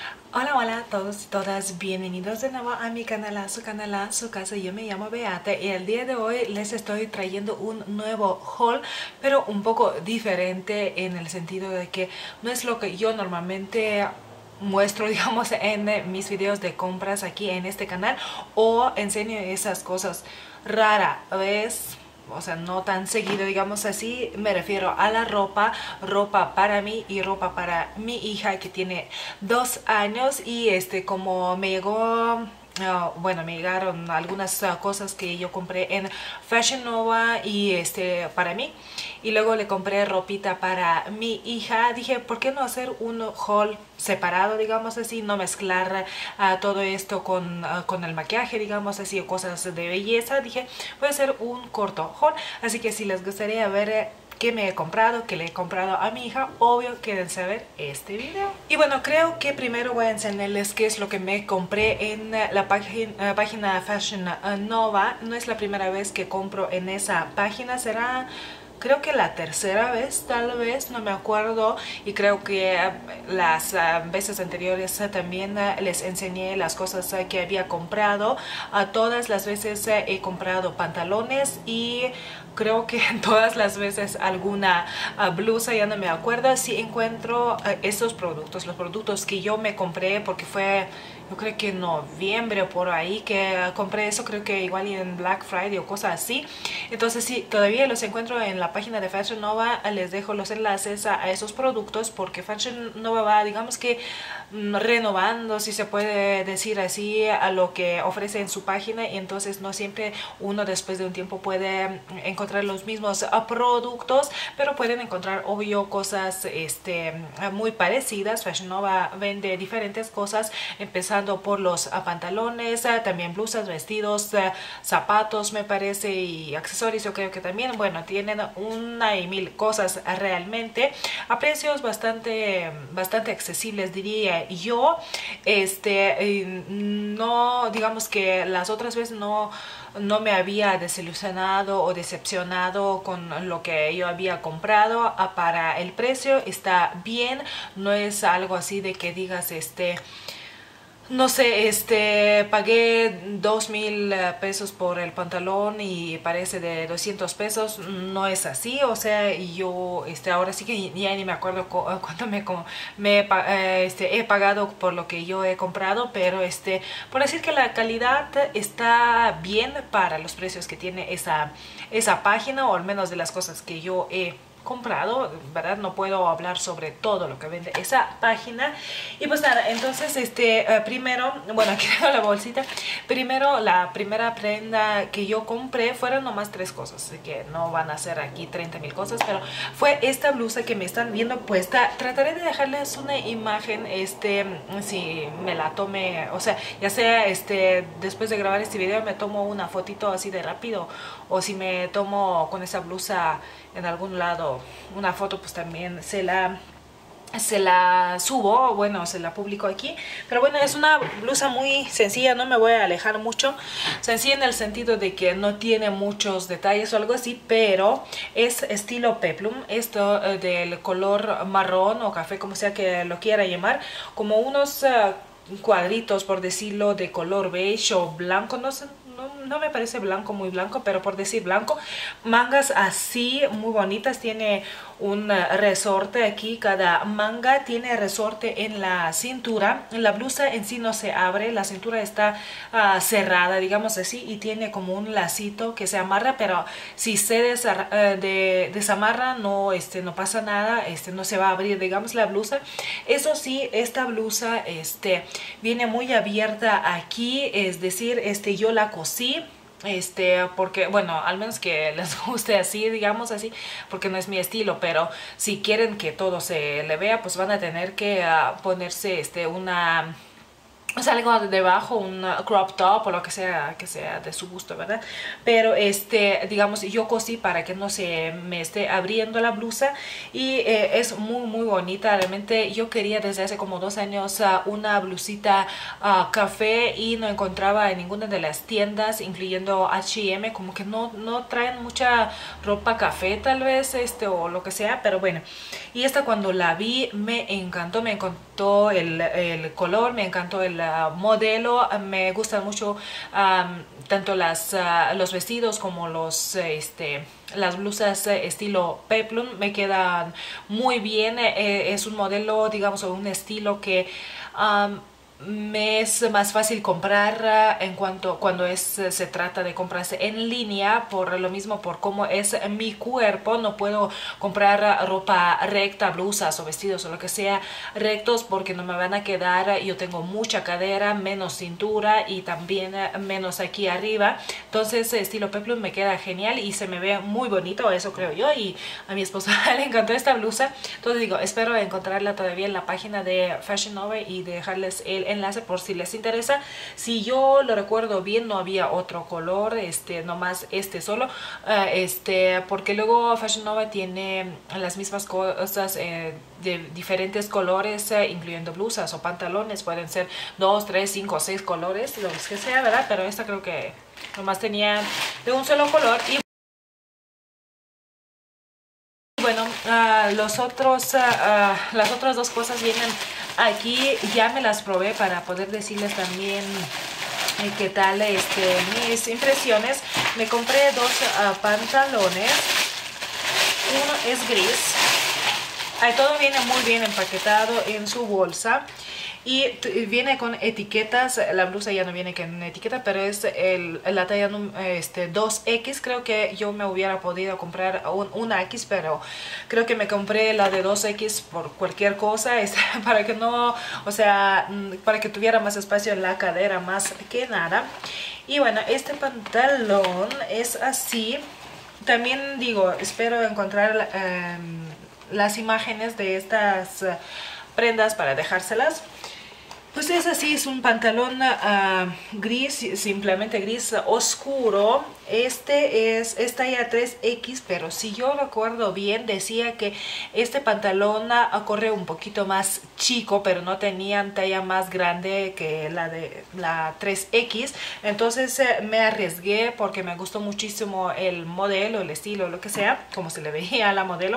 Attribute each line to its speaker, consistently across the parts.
Speaker 1: Hola, hola a todos y todas, bienvenidos de nuevo a mi canal, a su casa. Yo me llamo Beata y el día de hoy les estoy trayendo un nuevo haul, pero un poco diferente en el sentido de que no es lo que yo normalmente muestro, digamos, en mis videos de compras aquí en este canal, o enseño esas cosas rara vez, o sea, no tan seguido, digamos así. Me refiero a la ropa para mí y ropa para mi hija que tiene 2 años. Y como me llegó, bueno, me llegaron algunas cosas que yo compré en Fashion Nova y para mí, y luego le compré ropita para mi hija. Dije, ¿por qué no hacer un haul separado, digamos así, no mezclar todo esto con el maquillaje, digamos así, o cosas de belleza? Dije, voy a hacer un corto haul, así que si les gustaría ver qué me he comprado, qué le he comprado a mi hija, obvio quédense a ver este video. Y bueno, creo que primero voy a enseñarles qué es lo que me compré en la página Fashion Nova. No es la primera vez que compro en esa página, será creo que la tercera vez, tal vez, no me acuerdo. Y creo que las veces anteriores también les enseñé las cosas que había comprado. Todas las veces he comprado pantalones y creo que todas las veces alguna blusa, ya no me acuerdo. Si encuentro esos productos, los productos que yo me compré, porque fue, yo creo que en noviembre o por ahí que compré eso, creo que igual en Black Friday o cosas así. Entonces sí, todavía los encuentro en la página de Fashion Nova. Les dejo los enlaces a esos productos porque Fashion Nova va, digamos que renovando, si se puede decir así, a lo que ofrece en su página. Y entonces no siempre uno después de un tiempo puede encontrar los mismos productos, pero pueden encontrar obvio cosas muy parecidas. Fashion Nova vende diferentes cosas, empezando por los pantalones, también blusas, vestidos, zapatos me parece, y accesorios. Yo creo que también, bueno, tienen una y mil cosas realmente a precios bastante accesibles, diría yo. No, digamos que las otras veces no me había desilusionado o decepcionado con lo que yo había comprado. Para el precio está bien, no es algo así de que digas no sé, pagué 2,000 pesos por el pantalón y parece de 200 pesos. No es así, o sea, y yo, ahora sí que ya ni me acuerdo cuánto he pagado por lo que yo he comprado, pero por decir que la calidad está bien para los precios que tiene esa página, o al menos de las cosas que yo he comprado, ¿verdad? No puedo hablar sobre todo lo que vende esa página. Y pues nada, entonces primero, bueno, aquí tengo la bolsita. Primero, la primera prenda que yo compré fueron nomás 3 cosas, así que no van a ser aquí 30,000 cosas, pero fue esta blusa que me están viendo puesta. Trataré de dejarles una imagen, si me la tome, o sea, ya sea después de grabar este video me tomo una fotito así de rápido, o si me tomo con esa blusa en algún lado una foto, pues también se la subo, bueno, se la publico aquí. Pero bueno, es una blusa muy sencilla, no me voy a alejar mucho. Sencilla en el sentido de que no tiene muchos detalles o algo así, pero es estilo peplum. Esto del color marrón o café, como sea que lo quiera llamar, como unos cuadritos, por decirlo, de color beige o blanco, no sé. No me parece blanco, muy blanco, pero por decir blanco. Mangas así, muy bonitas. Tiene un resorte aquí. Cada manga tiene resorte en la cintura. La blusa en sí no se abre. La cintura está cerrada, digamos así. Y tiene como un lacito que se amarra. Pero si se desamarra, no, no pasa nada. No se va a abrir, digamos, la blusa. Eso sí, esta blusa viene muy abierta aquí. Es decir, yo la cosí, porque bueno, al menos que les guste así, digamos así, porque no es mi estilo. Pero si quieren que todo se le vea, pues van a tener que ponerse o sea, algo debajo, un crop top o lo que sea de su gusto, ¿verdad? Pero digamos, yo cosí para que no se me esté abriendo la blusa y es muy bonita. Realmente yo quería desde hace como 2 años una blusita café y no encontraba en ninguna de las tiendas, incluyendo H&M, como que no traen mucha ropa café tal vez, o lo que sea, pero bueno. Y esta cuando la vi me encantó el color, me encantó el modelo, me gustan mucho tanto los vestidos como las blusas estilo peplum, me quedan muy bien. Es un modelo, digamos, o un estilo que me es más fácil comprar cuando se trata de comprarse en línea, por lo mismo, por cómo es mi cuerpo. No puedo comprar ropa recta, blusas o vestidos o lo que sea rectos, porque no me van a quedar. Yo tengo mucha cadera, menos cintura y también menos aquí arriba, entonces estilo peplum me queda genial y se me ve muy bonito, eso creo yo, y a mi esposo le encantó esta blusa. Entonces digo, espero encontrarla todavía en la página de Fashion Nova y dejarles el enlace por si les interesa. Si yo lo recuerdo bien, no había otro color, nomás solo, porque luego Fashion Nova tiene las mismas cosas de diferentes colores, incluyendo blusas o pantalones, pueden ser 2, 3, 5, 6 colores, los que sea, ¿verdad? Pero esta creo que nomás tenía de un solo color. Y bueno, las otras dos cosas vienen aquí, ya me las probé para poder decirles también qué tal mis impresiones. Me compré dos pantalones, uno es gris, todo viene muy bien empaquetado en su bolsa y viene con etiquetas. La blusa ya no viene con etiqueta, pero es la talla 2X. Creo que yo me hubiera podido comprar una X, pero creo que me compré la de 2X por cualquier cosa, para que no, o sea, para que tuviera más espacio en la cadera más que nada. Y bueno, este pantalón es así. También digo, espero encontrar las imágenes de estas prendas para dejárselas. Pues es así, es un pantalón gris, simplemente gris oscuro. Es talla 3X, pero si yo recuerdo bien, decía que este pantalón corre un poquito más chico, pero no tenían talla más grande que la de la 3X. Entonces me arriesgué porque me gustó muchísimo el modelo, el estilo, lo que sea, como se le veía a la modelo.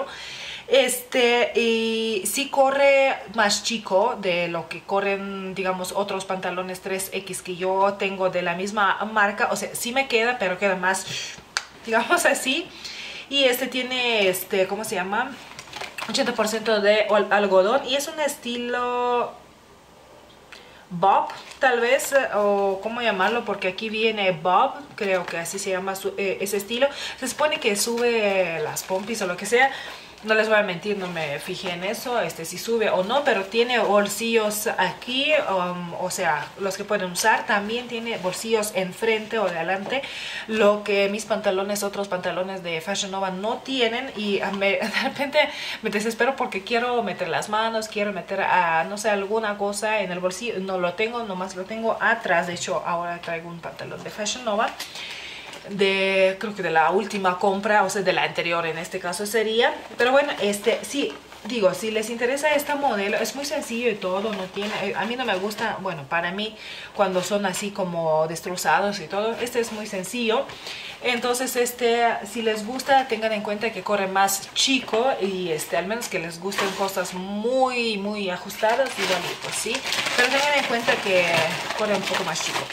Speaker 1: Y sí corre más chico de lo que corren, digamos, otros pantalones 3X que yo tengo de la misma marca. O sea, sí me queda, pero queda más, digamos así. Y tiene, ¿cómo se llama? 80% de algodón y es un estilo bob, tal vez, o cómo llamarlo, porque aquí viene bob, creo que así se llama ese estilo. Se supone que sube las pompis o lo que sea. No les voy a mentir, no me fijé en eso, si sube o no, pero tiene bolsillos aquí, o sea, los que pueden usar. También tiene bolsillos enfrente o de adelante, lo que mis pantalones, otros pantalones de Fashion Nova no tienen. Y de repente me desespero porque quiero meter las manos, quiero meter, no sé, alguna cosa en el bolsillo. No lo tengo, nomás lo tengo atrás. De hecho, ahora traigo un pantalón de Fashion Nova, creo que de la última compra, o sea, de la anterior en este caso sería. Pero bueno, sí, digo, si les interesa este modelo, es muy sencillo y todo, no tiene, a mí no me gusta, bueno, para mí, cuando son así como destrozados y todo, es muy sencillo. Entonces, si les gusta, tengan en cuenta que corre más chico y al menos que les gusten cosas muy ajustadas, igual, pues sí, pero tengan en cuenta que corre un poco más chico.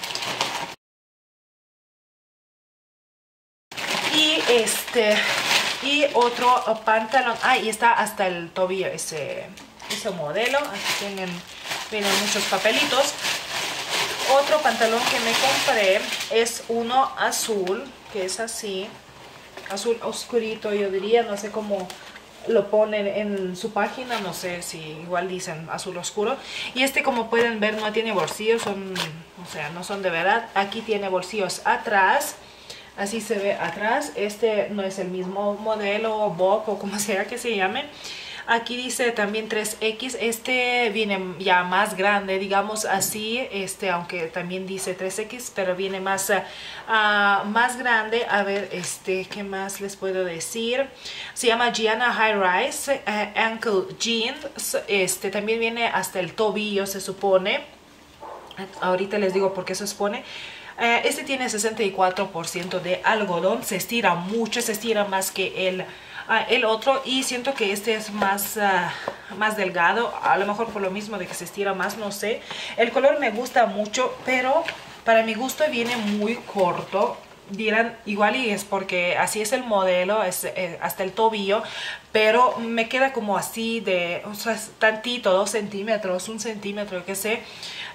Speaker 1: Y otro pantalón, y está hasta el tobillo ese modelo. Aquí vienen muchos papelitos. Otro pantalón que me compré es uno azul, que es así, azul oscurito, yo diría, no sé cómo lo ponen en su página, no sé si igual dicen azul oscuro. Y como pueden ver, no tiene bolsillos, o sea, no son de verdad. Aquí tiene bolsillos atrás. Así se ve atrás. No es el mismo modelo, Bob o como sea que se llame. Aquí dice también 3X. Este viene ya más grande, digamos así. Aunque también dice 3X, pero viene más, más grande. A ver, ¿qué más les puedo decir? Se llama Gianna High Rise Ankle Jeans. También viene hasta el tobillo, se supone. Ahorita les digo por qué se supone. Este tiene 64% de algodón, se estira mucho, se estira más que el otro, y siento que este es más, más delgado, a lo mejor por lo mismo de que se estira más, no sé. El color me gusta mucho, pero para mi gusto viene muy corto. Dirán, igual y es porque así es el modelo, es hasta el tobillo, pero me queda como así de, o sea, tantito, 2 centímetros, 1 centímetro, qué sé.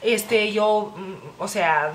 Speaker 1: O sea,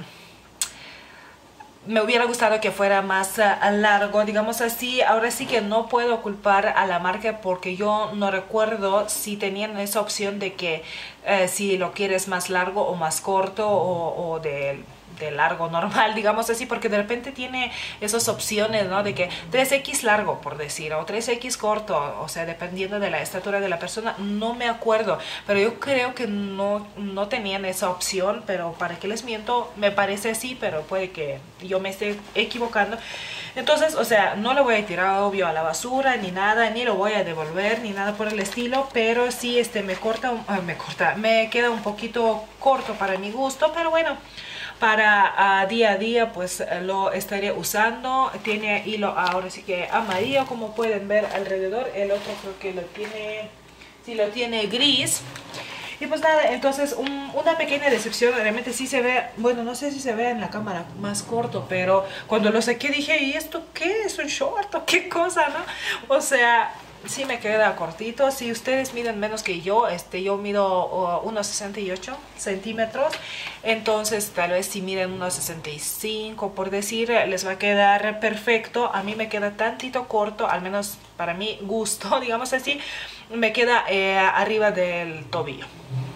Speaker 1: me hubiera gustado que fuera más largo, digamos así. Ahora sí que no puedo culpar a la marca porque yo no recuerdo si tenían esa opción de que si lo quieres más largo o más corto o de largo normal, digamos así, porque de repente tiene esas opciones, ¿no? De que 3X largo, por decir, o 3X corto, o sea, dependiendo de la estatura de la persona. No me acuerdo, pero yo creo que no tenían esa opción, pero para qué les miento, me parece así, pero puede que yo me esté equivocando. Entonces, o sea, no lo voy a tirar, obvio, a la basura, ni nada, ni lo voy a devolver, ni nada por el estilo, pero sí, me queda un poquito corto para mi gusto, pero bueno, para día a día pues lo estaré usando. Tiene hilo ahora sí que amarillo, como pueden ver alrededor. El otro creo que lo tiene, sí lo tiene gris. Y pues nada, entonces una pequeña decepción. Realmente sí se ve, bueno, no sé si se ve en la cámara más corto, pero cuando lo saqué dije, ¿y esto qué? ¿Es un short o qué cosa, no? O sea, sí me queda cortito. Si ustedes miden menos que yo mido 1,68 centímetros, entonces tal vez si miden 1,65 por decir, les va a quedar perfecto. A mí me queda tantito corto, al menos para mi gusto, digamos así, me queda arriba del tobillo.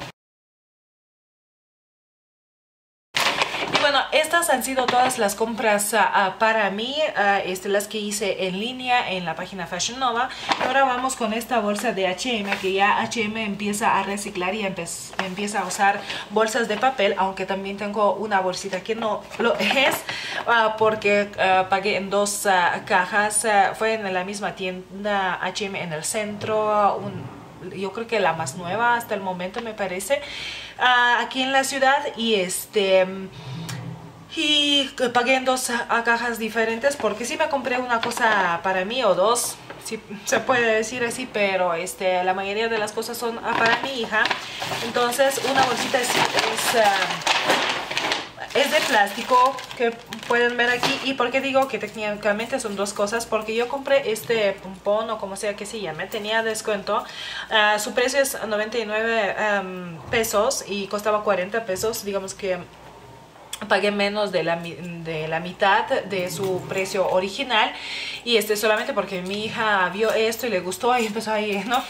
Speaker 1: Bueno, estas han sido todas las compras para mí, las que hice en línea en la página Fashion Nova. Ahora vamos con esta bolsa de H&M, que ya H&M empieza a reciclar y empieza a usar bolsas de papel, aunque también tengo una bolsita que no lo es, porque pagué en 2 cajas. Fue en la misma tienda H&M en el centro, yo creo que la más nueva hasta el momento, me parece, aquí en la ciudad. Y pagué en 2 cajas diferentes, porque sí me compré una cosa para mí, o 2, si se puede decir así, pero la mayoría de las cosas son para mi hija. Entonces una bolsita es de plástico, que pueden ver aquí. ¿Y por qué digo que técnicamente son 2 cosas? Porque yo compré este pompón, o como sea que se llame, tenía descuento. Su precio es 99 pesos y costaba 40 pesos. Digamos que pagué menos de la mitad de su precio original, y solamente porque mi hija vio esto y le gustó y empezó ahí, ¿no?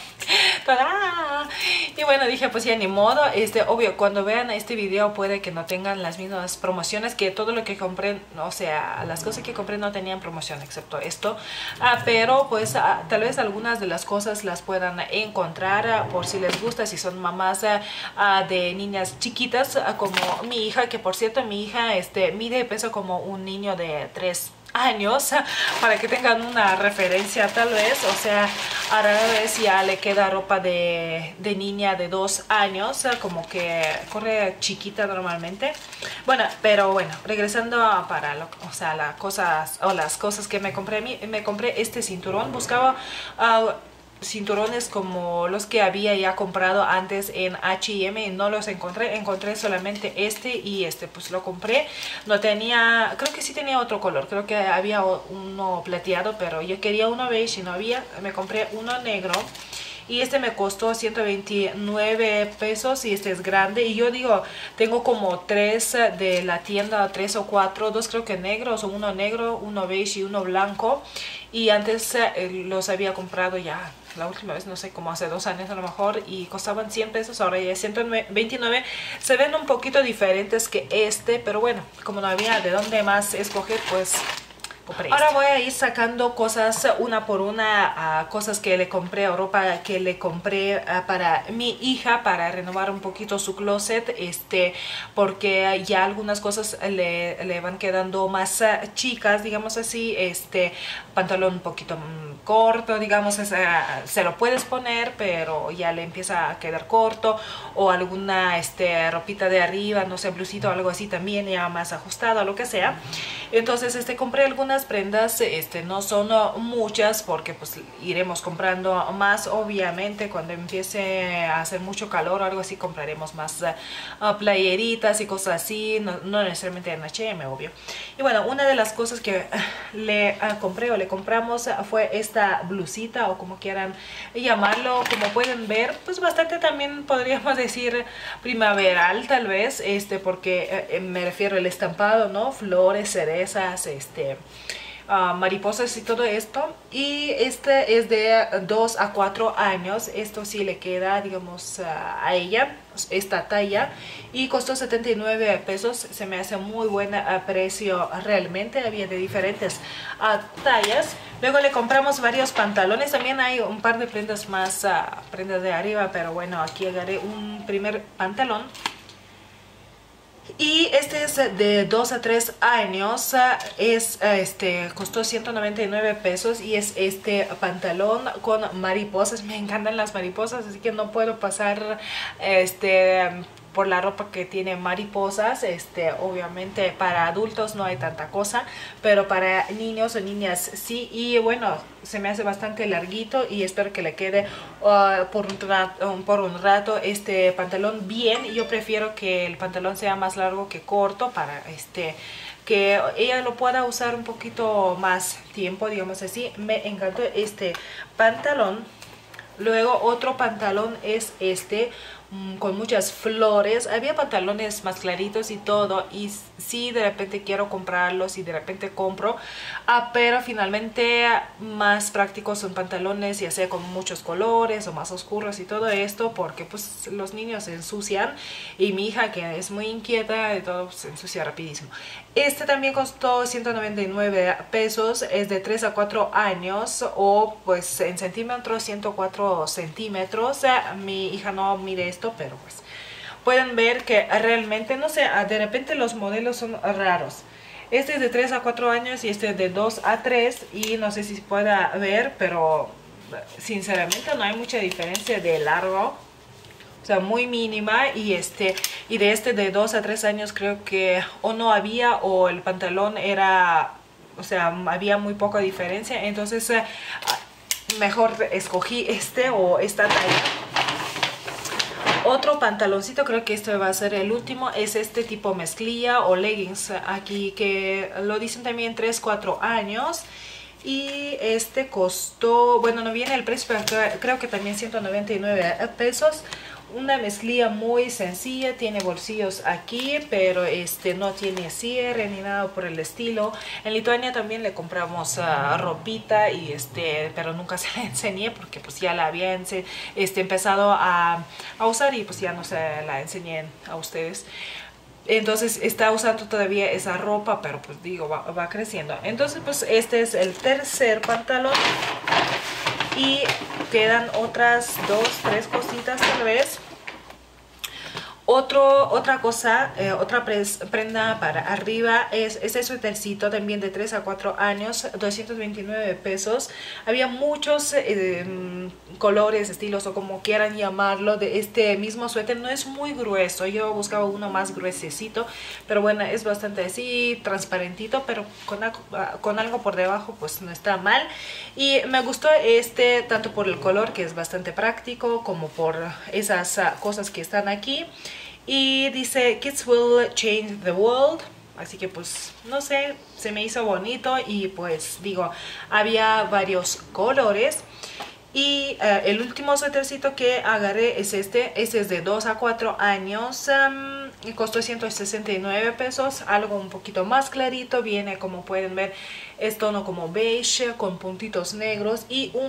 Speaker 1: Y bueno, dije, pues ya ni modo. Obvio, cuando vean este video puede que no tengan las mismas promociones, que todo lo que compré, o sea, las cosas que compré no tenían promoción excepto esto, pero pues tal vez algunas de las cosas las puedan encontrar por si les gusta, si son mamás de niñas chiquitas, como mi hija, que por cierto mi hija mide y pesa como un niño de 3 años, para que tengan una referencia tal vez. O sea, a rara vez ya le queda ropa de niña de 2 años, como que corre chiquita normalmente. Bueno, pero bueno, regresando para las cosas que me compré. Me compré este cinturón. Buscaba cinturones como los que había ya comprado antes en H&M y no los encontré solamente y pues lo compré. No tenía, creo que sí tenía otro color, creo que había uno plateado, pero yo quería uno beige y no había. Me compré uno negro y me costó 129 pesos, y es grande. Y yo digo, tengo como 3 de la tienda, 3 o 4, 2 creo que negros, o uno negro, uno beige y uno blanco. Y antes los había comprado ya la última vez, no sé, como hace 2 años a lo mejor, y costaban 100 pesos, ahora ya es 129. Se ven un poquito diferentes que pero bueno, como no había de dónde más escoger, pues compré. Ahora voy a ir sacando cosas una por una, cosas que le compré, o ropa que le compré para mi hija, para renovar un poquito su closet, porque ya algunas cosas le van quedando más chicas, digamos así, pantalón un poquito corto, digamos, se lo puedes poner, pero ya le empieza a quedar corto, o alguna ropita de arriba, no sé, blusito o algo así también ya más ajustado, lo que sea. Entonces compré algunas prendas, no son muchas, porque pues iremos comprando más, obviamente cuando empiece a hacer mucho calor o algo así compraremos más playeritas y cosas así, no necesariamente en H&M, obvio. Y bueno, una de las cosas que le compré o le compramos fue esta blusita, o como quieran llamarlo. Como pueden ver, pues bastante también podríamos decir primaveral tal vez, porque me refiero al estampado, ¿no? Flores, cerezas, mariposas y todo esto. Y este es de 2 a 4 años. Esto sí le queda, digamos, a ella, esta talla, y costó 79 pesos. Se me hace muy buen precio realmente. Había de diferentes tallas. Luego le compramos varios pantalones. También hay un par de prendas más, prendas de arriba, pero bueno, aquí agarré un primer pantalón. Y este es de 2 a 3 años, costó 199 pesos, y es este pantalón con mariposas. Me encantan las mariposas, así que no puedo pasar por la ropa que tiene mariposas. Obviamente para adultos no hay tanta cosa, pero para niños o niñas sí. Y bueno, se me hace bastante larguito y espero que le quede por un rato este pantalón bien. Yo prefiero que el pantalón sea más largo que corto, para que ella lo pueda usar un poquito más tiempo, digamos así. Me encantó este pantalón. Luego otro pantalón es con muchas flores. Había pantalones más claritos y todo, y sí, de repente quiero comprarlos y de repente compro, pero finalmente más prácticos son pantalones ya sea con muchos colores o más oscuros y todo esto, porque pues los niños se ensucian, y mi hija, que es muy inquieta de todo, se ensucia rapidísimo. Este también costó 199 pesos, es de 3 a 4 años, o pues en centímetros 104 centímetros. Mi hija no mide esto, pero pues pueden ver que realmente, no sé, de repente los modelos son raros. Este es de 3 a 4 años y este es de 2 a 3, y no sé si se pueda ver, pero sinceramente no hay mucha diferencia de largo. O sea, muy mínima. Y de 2 a 3 años creo que o no había, o el pantalón era, o sea, había muy poca diferencia. Entonces mejor escogí o esta talla. Otro pantaloncito, creo que este va a ser el último, es este tipo mezclilla o leggings aquí, que lo dicen también 3-4 años. Y este costó, bueno, no viene el precio, pero creo que también 199 pesos. Una mezclilla muy sencilla, tiene bolsillos aquí, pero no tiene cierre ni nada por el estilo. En Lituania también le compramos ropita, y pero nunca se la enseñé, porque pues ya la había empezado a usar, y pues ya no se la enseñé a ustedes. Entonces está usando todavía esa ropa, pero pues digo, va creciendo. Entonces pues este es el tercer pantalón. Y quedan otras 2-3 cositas tal vez. Otra cosa, otra prenda para arriba es ese suétercito también de 3 a 4 años, 229 pesos. Había muchos colores, estilos o como quieran llamarlo de este mismo suéter. No es muy grueso, yo buscaba uno más gruesecito, pero bueno, es bastante así, transparentito, pero con algo por debajo pues no está mal. Y me gustó tanto por el color, que es bastante práctico, como por esas cosas que están aquí. Y dice Kids will change the world, así que pues no sé, se me hizo bonito. Y pues digo, había varios colores. Y el último suétercito que agarré es este es de 2 a 4 años, y costó 169 pesos, algo un poquito más clarito. Viene, como pueden ver, es tono como beige con puntitos negros y un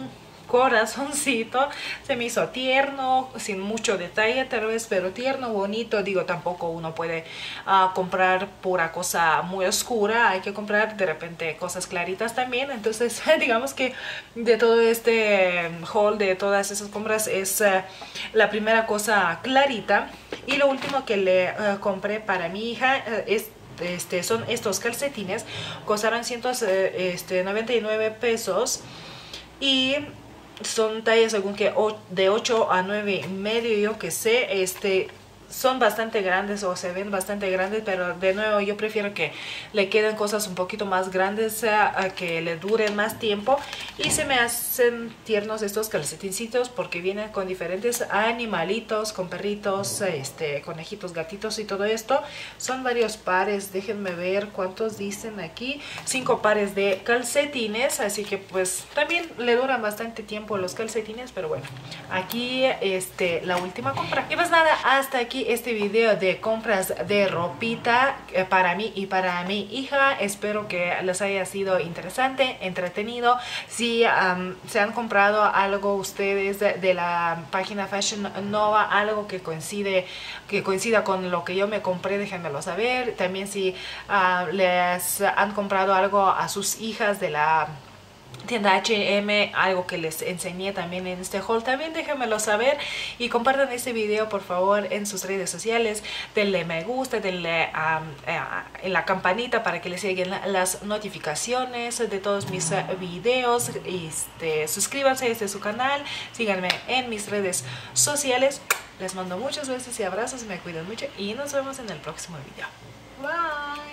Speaker 1: corazoncito. Se me hizo tierno, sin mucho detalle tal vez, pero tierno, bonito. Digo, tampoco uno puede comprar pura cosa muy oscura, hay que comprar de repente cosas claritas también. Entonces digamos que de todo este haul, de todas esas compras, es la primera cosa clarita. Y lo último que le compré para mi hija es son estos calcetines. Costaron 199 pesos y son tallas según que de 8 a 9 y medio, yo que sé. Son bastante grandes o se ven bastante grandes, pero de nuevo yo prefiero que le queden cosas un poquito más grandes, a que le duren más tiempo. Y se me hacen tiernos estos calcetincitos porque vienen con diferentes animalitos, con perritos, conejitos, gatitos y todo esto. Son varios pares, déjenme ver cuántos dicen aquí. 5 pares de calcetines, así que pues también le duran bastante tiempo los calcetines. Pero bueno, aquí la última compra. Y pues nada, hasta aquí este video de compras de ropita para mí y para mi hija. Espero que les haya sido interesante, entretenido. Si se han comprado algo ustedes de la página Fashion Nova, algo que coincida con lo que yo me compré, déjenmelo saber. También si les han comprado algo a sus hijas de la tienda H&M, algo que les enseñé también en este haul, también déjenmelo saber. Y compartan este video por favor en sus redes sociales. Denle me gusta, denle en la campanita para que les lleguen las notificaciones de todos mis videos. Suscríbanse a este su canal, síganme en mis redes sociales. Les mando muchos besos y abrazos, me cuidan mucho y nos vemos en el próximo video. Bye.